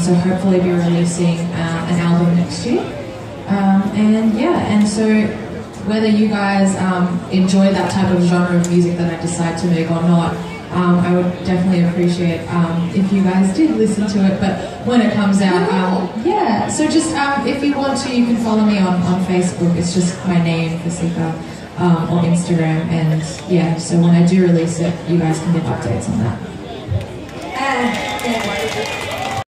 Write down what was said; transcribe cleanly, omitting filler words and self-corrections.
So hopefully be releasing an album next year. And so whether you guys enjoy that type of genre of music that I decide to make or not, I would definitely appreciate if you guys did listen to it. But when it comes out, so just if you want to, you can follow me on Facebook. It's just my name, Fasika, or Instagram. And yeah, so when I do release it, you guys can get updates on that.